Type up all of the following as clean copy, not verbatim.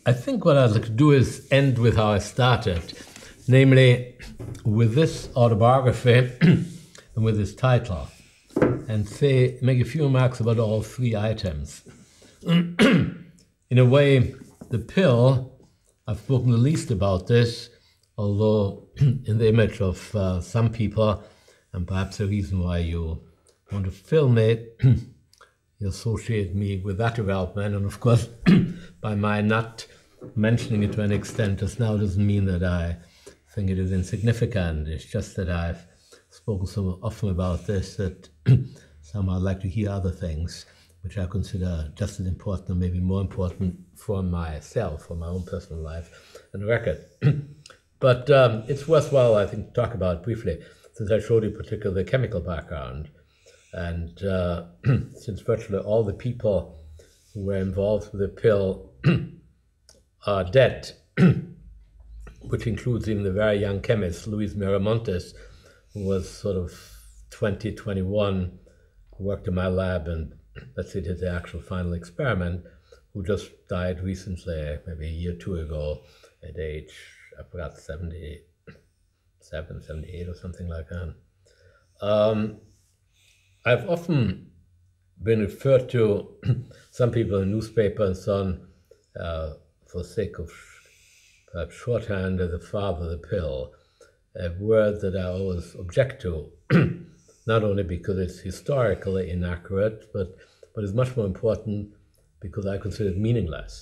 I think what I'd like to do is end with how I started, namely with this autobiography and with this title, and make a few remarks about all three items. In a way, the pill, I've spoken the least about this, although in the image of some people, and perhaps the reason why you want to film it, you associate me with that development, and of course, by my not mentioning it to an extent just now doesn't mean that I think it is insignificant. It's just that I've spoken so often about this that somehow I'd like to hear other things, which I consider just as important, or maybe more important for myself, for my own personal life and record. But it's worthwhile, I think, to talk about briefly, since I showed you particularly the chemical background. And since virtually all the people who were involved with the pill are dead, which includes even the very young chemist, Luis Miramontes, who was sort of 20, 21, who worked in my lab and let's say did the actual final experiment, who just died recently, maybe a year or two ago, at age, I forgot, 77, 78 or something like that. I've often been referred to, some people in newspaper and so on, for sake of perhaps shorthand, as the father of the pill, a word that I always object to, not only because it's historically inaccurate, but is much more important because I consider it meaningless.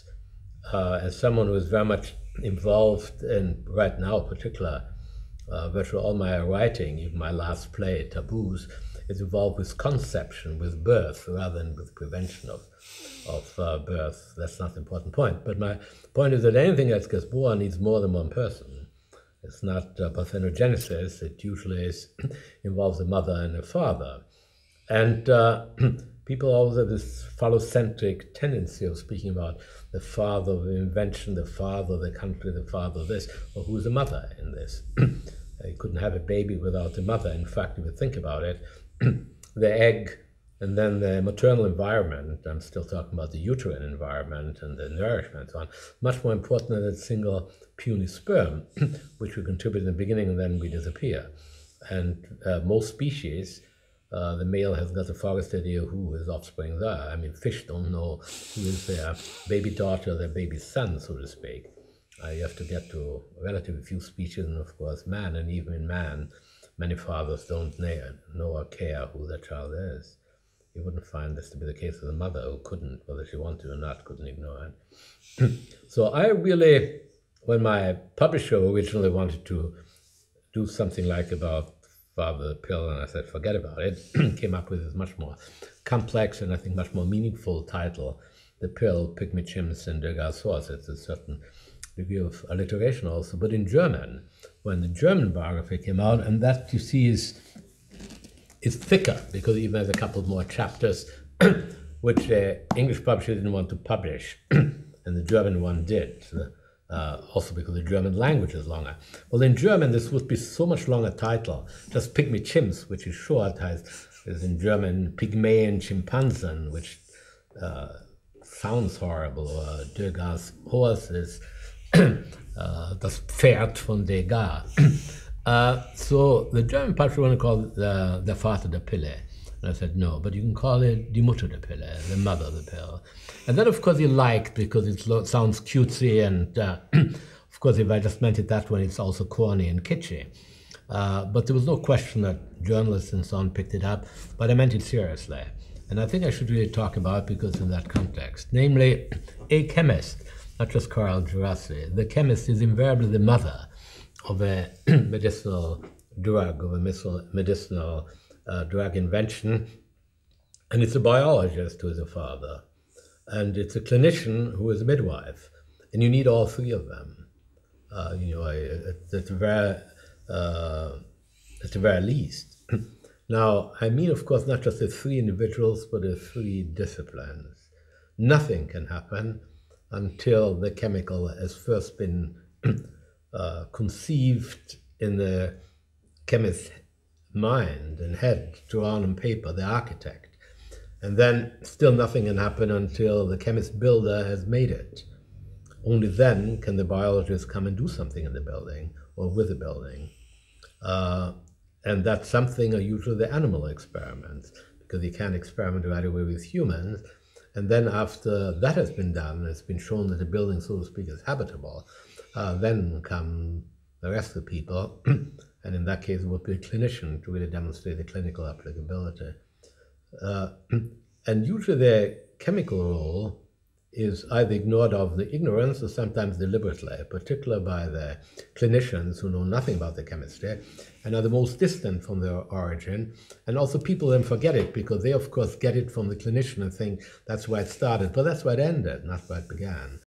As someone who is very much involved in, right now in particular, virtually all my writing, even my last play, Taboos, is involved with conception, with birth, rather than with prevention of birth. That's not the important point. But my point is that anything that gets born needs more than one person. It's not parthenogenesis. It usually involves a mother and a father. And people always have this phallocentric tendency of speaking about the father of the invention, the father of the country, the father of this, or who's the mother in this. You couldn't have a baby without a mother. In fact, if you think about it, the egg and then the maternal environment, I'm still talking about the uterine environment and the nourishment and so on, much more important than a single puny sperm, which we contribute in the beginning and then we disappear. And most species, the male has got the farthest idea who his offsprings are. I mean, fish don't know who is their baby daughter, their baby son, so to speak. You have to get to relatively few species, and of course man, and even in man, many fathers don't know or care who their child is. You wouldn't find this to be the case with a mother who couldn't, whether she wanted to or not, couldn't ignore it. So I really, when my publisher originally wanted to do something like about father the pill, and I said, forget about it, came up with this much more complex and I think much more meaningful title, The Pill, Pygmy Chimps and Djerassi. It's a certain degree of alliteration also, but in German, when the German biography came out, and that you see is thicker because it even has a couple more chapters, which the English publisher didn't want to publish, and the German one did, also because the German language is longer. Well, in German, this would be so much longer title, just Pygmy Chimps, which is short, is in German Pygmäen Schimpansen, which sounds horrible, or Degas horse is das Pferd von Degas. So the German publisher wanted to call it the Vater der Pille. And I said, no, but you can call it Die Mutter der Pille, the mother of the pill. And that, of course, he liked because it sounds cutesy, and of course, if I just meant it that way, it's also corny and kitschy. But there was no question that journalists and so on picked it up, but I meant it seriously. And I think I should really talk about it because in that context, namely, a chemist, not just Carl Djerassi, the chemist is invariably the mother of a medicinal drug, of a medicinal drug invention, and it's a biologist who is a father, and it's a clinician who is a midwife, and you need all three of them. At the very least. Now, I mean, of course, not just the three individuals, but the three disciplines. Nothing can happen until the chemical has first been conceived in the chemist's mind and head, drawn on paper, the architect. And then still nothing can happen until the chemist builder has made it. only then can the biologists come and do something in the building or with the building. And that something are usually the animal experiments, because you can't experiment right away with humans. And then after that has been done, it's been shown that the building, so to speak, is habitable, then come the rest of the people. And in that case, it would be a clinician to really demonstrate the clinical applicability. And usually the chemical role is either ignored out of the ignorance or sometimes deliberately, particularly by the clinicians who know nothing about the chemistry and are the most distant from their origin. And also people then forget it because they, of course, get it from the clinician and think that's where it started, but that's where it ended, not where it began.